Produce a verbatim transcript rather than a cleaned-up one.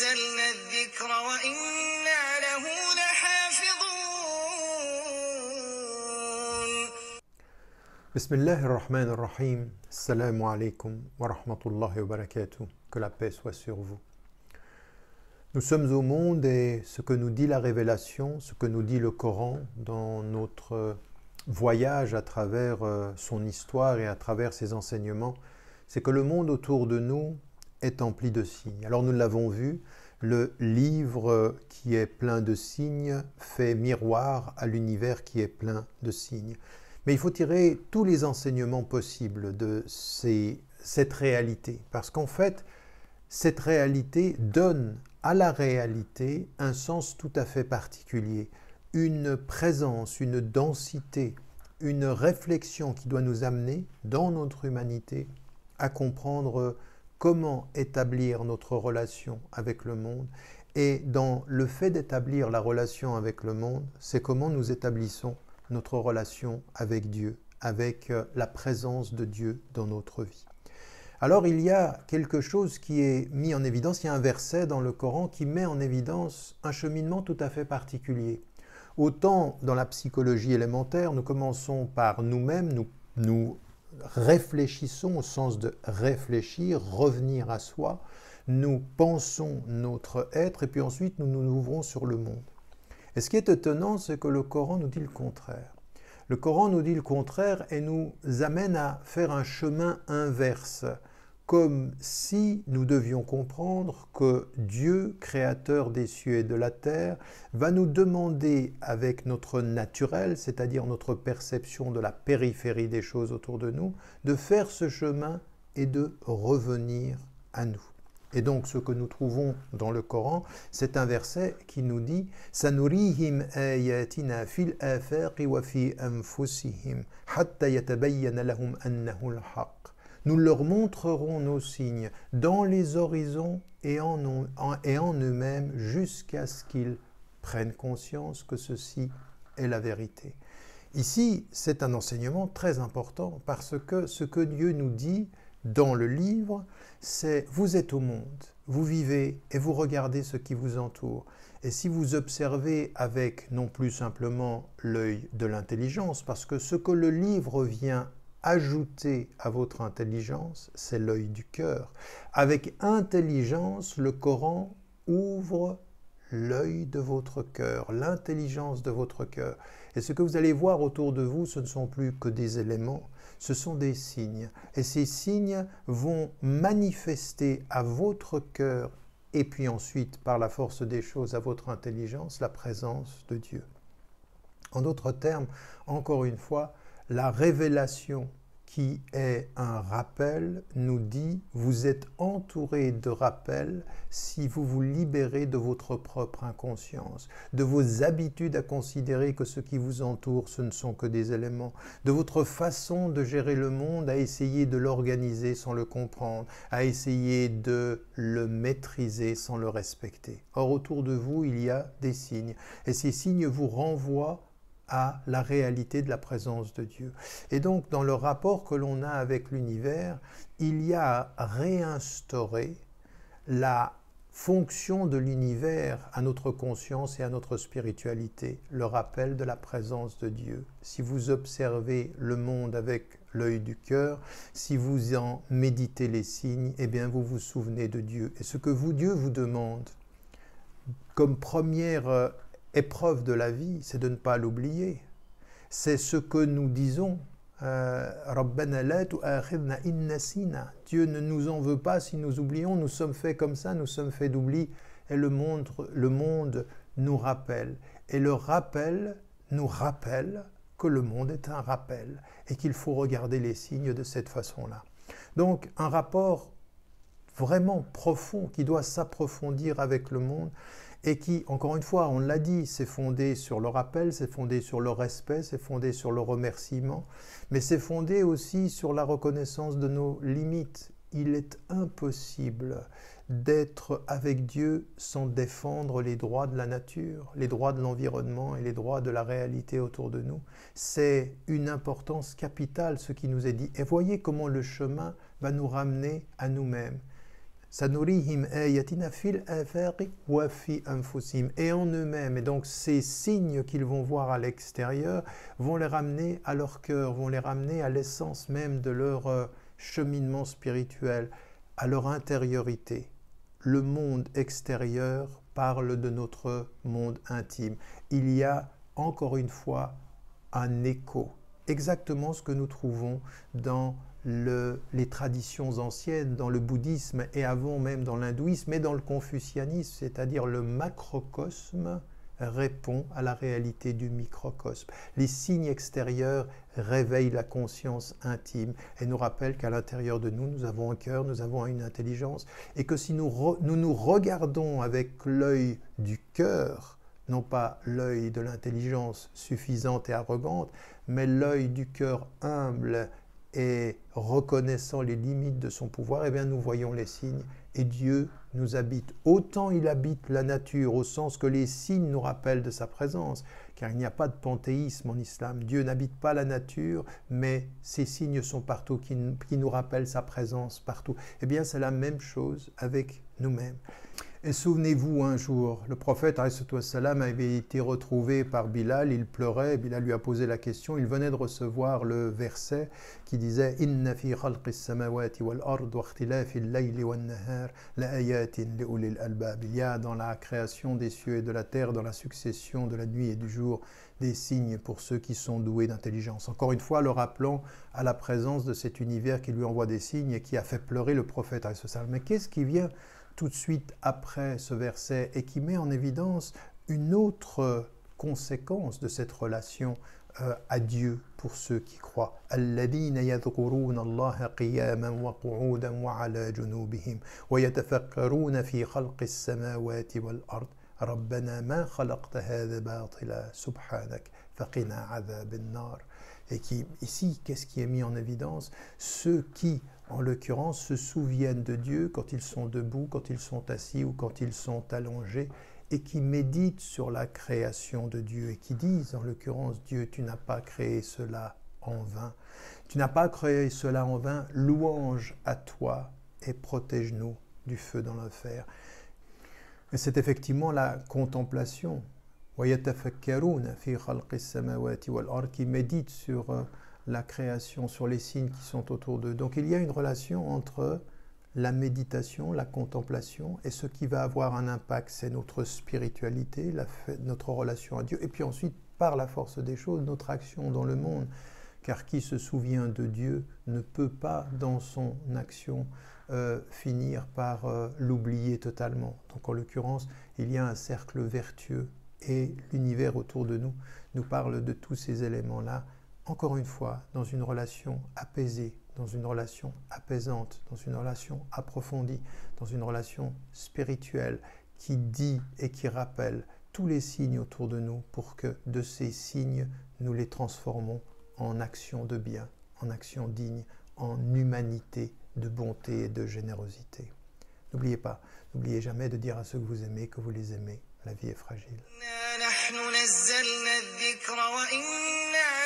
نزلنا الذكر وإنا له لحافظون. بسم الله الرحمن الرحيم. Assalamu alaikum wa rahmatullahi wa barakatuh. Que la paix soit sur vous. Nous sommes au monde et ce que nous dit la révélation, ce que nous dit le Coran dans notre voyage à travers son histoire et à travers ses enseignements, c'est que le monde autour de nous est empli de signes. Alors nous l'avons vu, le livre qui est plein de signes fait miroir à l'univers qui est plein de signes. Mais il faut tirer tous les enseignements possibles de ces, cette réalité, parce qu'en fait, cette réalité donne à la réalité un sens tout à fait particulier, une présence, une densité, une réflexion qui doit nous amener, dans notre humanité, à comprendre comment établir notre relation avec le monde. Et dans le fait d'établir la relation avec le monde, c'est comment nous établissons notre relation avec Dieu, avec la présence de Dieu dans notre vie. Alors il y a quelque chose qui est mis en évidence, il y a un verset dans le Coran qui met en évidence un cheminement tout à fait particulier. Autant dans la psychologie élémentaire, nous commençons par nous-mêmes, nous, nous réfléchissons au sens de réfléchir, revenir à soi, nous pensons notre être et puis ensuite nous nous ouvrons sur le monde. Et ce qui est étonnant, c'est que le Coran nous dit le contraire. Le Coran nous dit le contraire et nous amène à faire un chemin inverse, comme si nous devions comprendre que Dieu, créateur des cieux et de la terre, va nous demander avec notre naturel, c'est-à-dire notre perception de la périphérie des choses autour de nous, de faire ce chemin et de revenir à nous. Et donc ce que nous trouvons dans le Coran, c'est un verset qui nous dit « Sanurihim ayatina fil afaqi wa fi anfusihim hatta yatabayyana lahum annahu al-haq » Nous leur montrerons nos signes dans les horizons et en, en, et en eux-mêmes jusqu'à ce qu'ils prennent conscience que ceci est la vérité. Ici, c'est un enseignement très important parce que ce que Dieu nous dit dans le livre, c'est « vous êtes au monde, vous vivez et vous regardez ce qui vous entoure ». Et si vous observez avec non plus simplement l'œil de l'intelligence, parce que ce que le livre vient ajouter à votre intelligence, c'est l'œil du cœur. Avec intelligence, le Coran ouvre l'œil de votre cœur, l'intelligence de votre cœur. Et ce que vous allez voir autour de vous, ce ne sont plus que des éléments, ce sont des signes. Et ces signes vont manifester à votre cœur et puis ensuite, par la force des choses, à votre intelligence, la présence de Dieu. En d'autres termes, encore une fois, la révélation qui est un rappel nous dit « vous êtes entouré de rappels si vous vous libérez de votre propre inconscience, de vos habitudes à considérer que ce qui vous entoure, ce ne sont que des éléments, de votre façon de gérer le monde, à essayer de l'organiser sans le comprendre, à essayer de le maîtriser sans le respecter. Or, autour de vous, il y a des signes, et ces signes vous renvoient à la réalité de la présence de Dieu. Et donc, dans le rapport que l'on a avec l'univers, il y a à réinstaurer la fonction de l'univers à notre conscience et à notre spiritualité, le rappel de la présence de Dieu. Si vous observez le monde avec l'œil du cœur, si vous en méditez les signes, eh bien vous vous souvenez de Dieu. Et ce que vous, Dieu vous demande comme première épreuve de la vie, c'est de ne pas l'oublier. C'est ce que nous disons. Rabbana la tu'akhidna in nasina. Dieu ne nous en veut pas si nous oublions. Nous sommes faits comme ça, nous sommes faits d'oubli. Et le monde, le monde nous rappelle. Et le rappel nous rappelle que le monde est un rappel et qu'il faut regarder les signes de cette façon-là. Donc, un rapport vraiment profond qui doit s'approfondir avec le monde et qui, encore une fois, on l'a dit, c'est fondé sur le rappel, c'est fondé sur le respect, c'est fondé sur le remerciement, mais c'est fondé aussi sur la reconnaissance de nos limites. Il est impossible d'être avec Dieu sans défendre les droits de la nature, les droits de l'environnement et les droits de la réalité autour de nous. C'est une importance capitale ce qui nous est dit. Et voyez comment le chemin va nous ramener à nous-mêmes. Sanurihim ayatina fil afaqi wa fi anfusihim. Et en eux-mêmes. Et donc ces signes qu'ils vont voir à l'extérieur vont les ramener à leur cœur, vont les ramener à l'essence même de leur euh, cheminement spirituel, à leur intériorité. Le monde extérieur parle de notre monde intime. Il y a encore une fois un écho, exactement ce que nous trouvons dans le, les traditions anciennes, dans le bouddhisme et avant même dans l'hindouisme et dans le confucianisme, c'est-à-dire le macrocosme répond à la réalité du microcosme. Les signes extérieurs réveillent la conscience intime et nous rappellent qu'à l'intérieur de nous, nous avons un cœur, nous avons une intelligence et que si nous re, nous, nous regardons avec l'œil du cœur, non pas l'œil de l'intelligence suffisante et arrogante, mais l'œil du cœur humble et reconnaissant les limites de son pouvoir, eh bien nous voyons les signes et Dieu nous habite. Autant il habite la nature au sens que les signes nous rappellent de sa présence, car il n'y a pas de panthéisme en islam. Dieu n'habite pas la nature, mais ces signes sont partout, qui, qui nous rappellent sa présence partout. Eh bien c'est la même chose avec nous-mêmes. Et souvenez-vous, un jour, le prophète ﷺ avait été retrouvé par Bilal, il pleurait, Bilal lui a posé la question, il venait de recevoir le verset qui disait « Inna fi khalqis samawati wal ard wa ikhtilafi al-layli wan nahar la ayatin li ulil albab » Il y a dans la création des cieux et de la terre, dans la succession de la nuit et du jour, des signes pour ceux qui sont doués d'intelligence. Encore une fois, le rappelant à la présence de cet univers qui lui envoie des signes et qui a fait pleurer le prophète ﷺ. Mais qu'est-ce qui vient tout de suite après ce verset et qui met en évidence une autre conséquence de cette relation euh, à Dieu pour ceux qui croient. الذين يذكرون الله قياما وقعودا وعلى جنوبهم ويتفكرون في خلق السماوات والأرض ربنا ما خلقت هذا باطلا سبحانك فقنا عذاب النار. Et qui, ici, qu'est-ce qui est mis en évidence? Ceux qui, en l'occurrence, se souviennent de Dieu quand ils sont debout, quand ils sont assis ou quand ils sont allongés, et qui méditent sur la création de Dieu, et qui disent, en l'occurrence, Dieu, tu n'as pas créé cela en vain. Tu n'as pas créé cela en vain, louange à toi, et protège-nous du feu dans l'enfer. Et c'est effectivement la contemplation. qui méditent sur la création, sur les signes qui sont autour d'eux. Donc il y a une relation entre la méditation, la contemplation, et ce qui va avoir un impact, c'est notre spiritualité, la, notre relation à Dieu, et puis ensuite, par la force des choses, notre action dans le monde. Car qui se souvient de Dieu ne peut pas, dans son action, euh, finir par euh, l'oublier totalement. Donc en l'occurrence, il y a un cercle vertueux. Et l'univers autour de nous nous parle de tous ces éléments-là, encore une fois, dans une relation apaisée, dans une relation apaisante, dans une relation approfondie, dans une relation spirituelle qui dit et qui rappelle tous les signes autour de nous pour que de ces signes, nous les transformons en actions de bien, en actions dignes, en humanité de bonté et de générosité. N'oubliez pas, n'oubliez jamais de dire à ceux que vous aimez que vous les aimez. La vie est fragile.